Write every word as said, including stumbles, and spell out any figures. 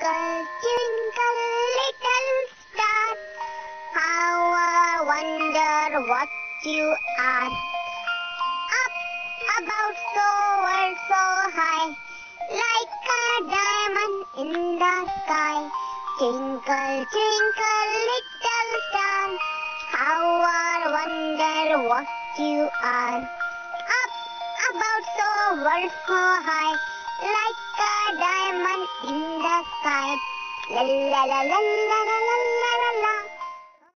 Twinkle, twinkle, little star, how I wonder what you are. Up above so world so high, like a diamond in the sky. Twinkle, twinkle, little star, how I wonder what you are. Up above so world so high, like a diamond in the sky. La la la la la la la la la.